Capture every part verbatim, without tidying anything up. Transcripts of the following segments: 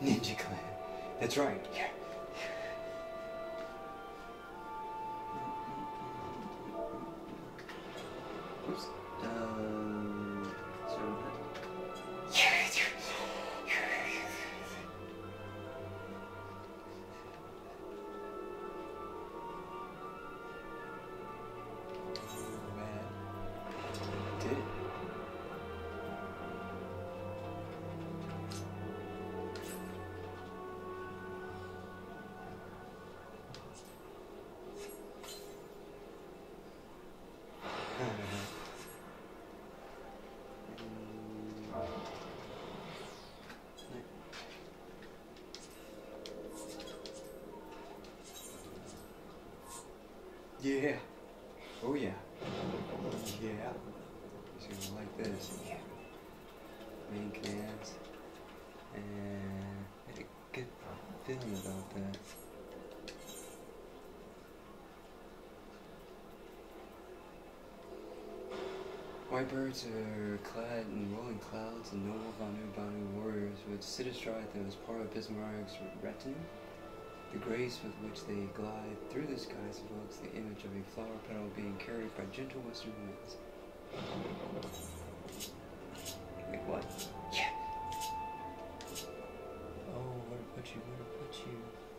Ninja Clan. That's right. Yeah. Oops. Um. So. Did it? Yeah. Oh yeah. Yeah. He's gonna like this. Yeah. Main commands. And I had a good feeling about that. White birds are clad in rolling clouds, and noble Vanu Banu warriors would sit astride them as part of Bismarck's retinue. The grace with which they glide through the skies evokes the image of a flower petal being carried by gentle western winds. Wait, what? Yeah! Oh, where to put you, where to put you?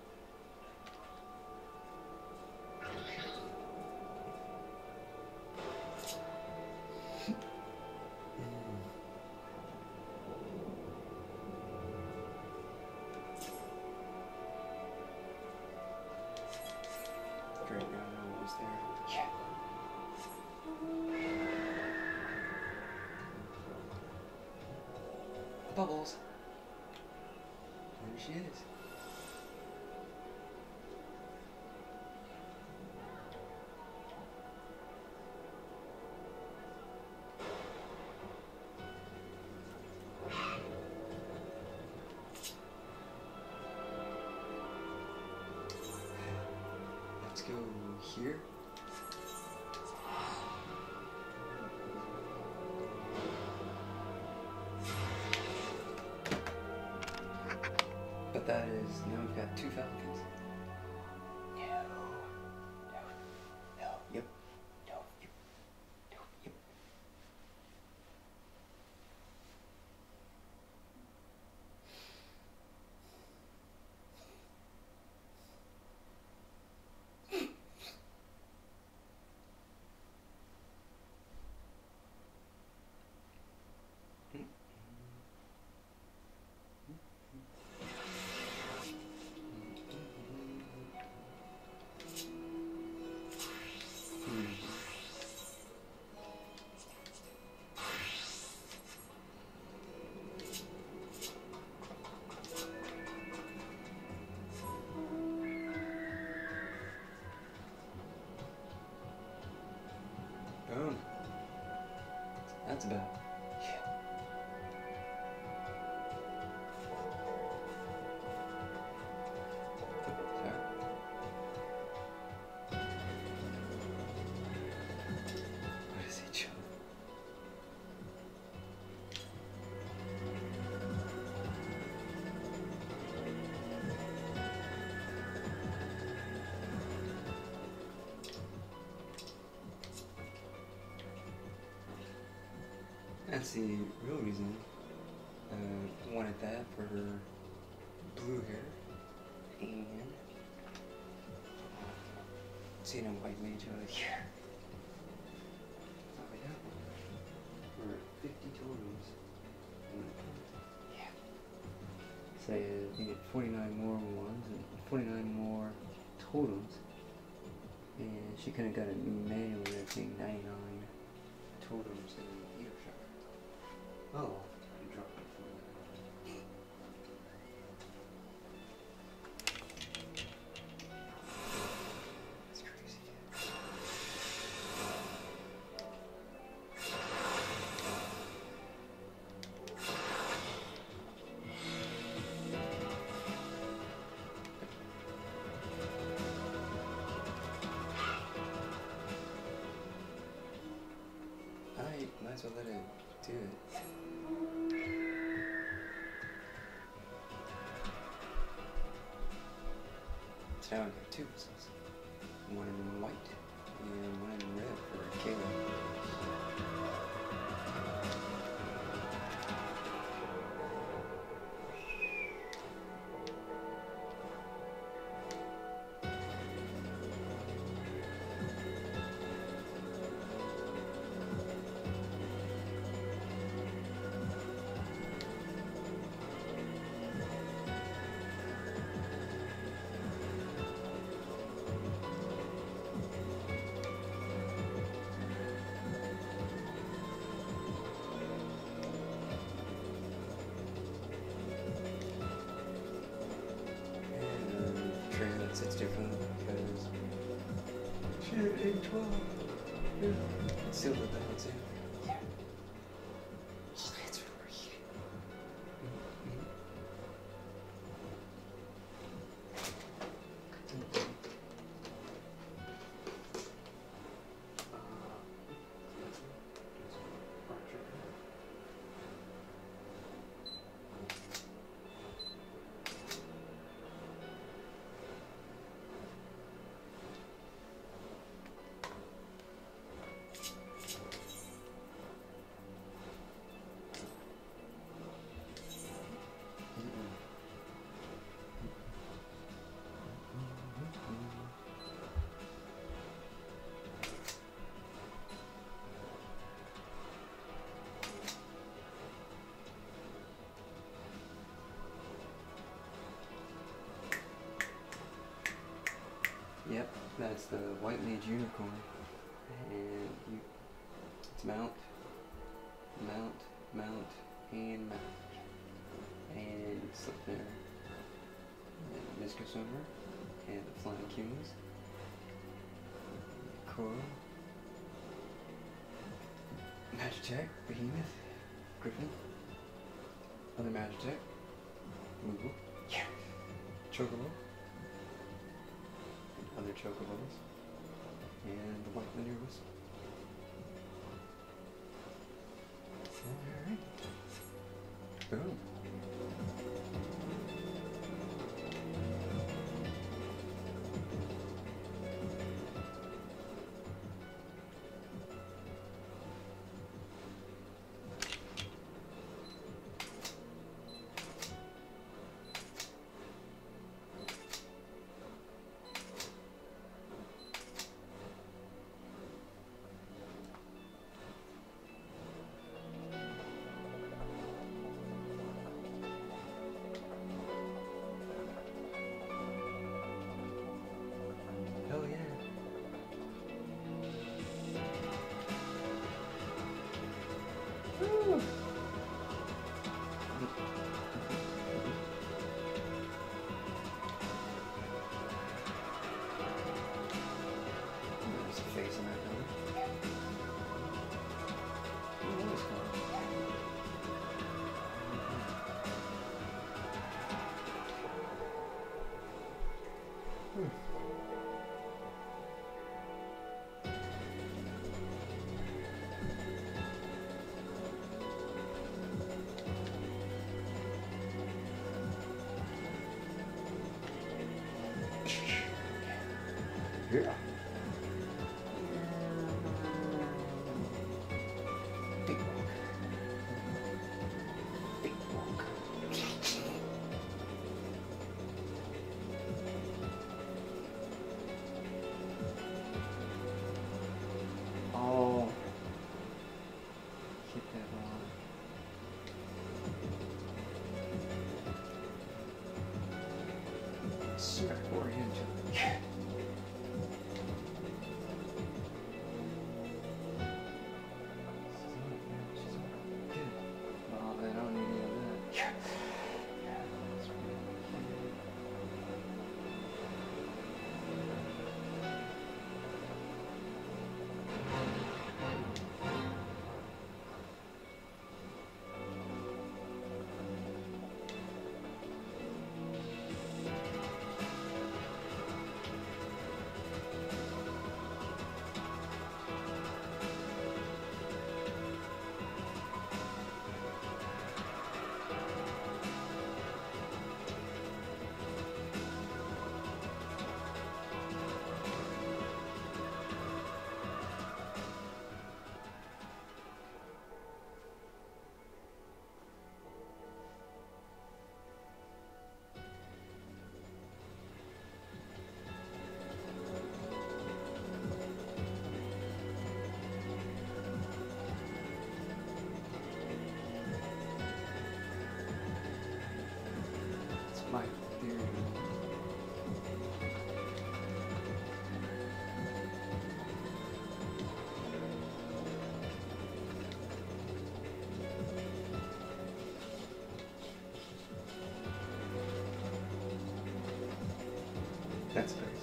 Great, now I know what was there. Yeah. Bubbles. There she is. Let's go here. But that is, now we've got two falcons. No. No. No. Yep. No. Yep. No. Yep. Boom. That's about. Yeah. Sorry. What is he doing? That's the real reason I uh, wanted that for her blue hair and seeing a white mage out here. Oh yeah, for fifty totems. Yeah. So you get forty-nine more ones and forty-nine more totems, and she could have got a manual there being ninety-nine totems in the heater shop. Oh, I dropped it for that. That's crazy. I might as well let it do it. Now I got two whistles. One in white and one in red for Caleb. It's different because she had eight twelve. Yeah. Still with that, too. Yeah. Oh, that's right. Mm-hmm. Yep, that's the White Mage Unicorn, and you, it's mount, mount, mount, and mount, and slip there, and Mister Summer, and the Flying Kings, Coral, Magitech, Behemoth, Griffin, other Magitech, Moogle, yeah, Chocobo, other chocobos, and the white linear whistle. Alright. Boom. Hell yeah. Woo! There's a face in that building. Oh, that was cool. Hmm. Yeah. Big walk. Big walk. Oh. Hit that wall. Smack oriented. Yeah. My theory. That's crazy.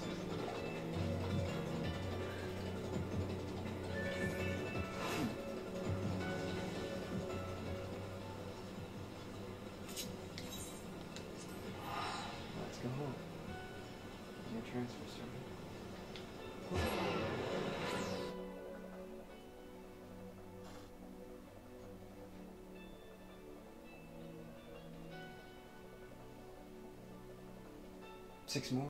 Let's go home. Your transfer started. Six more.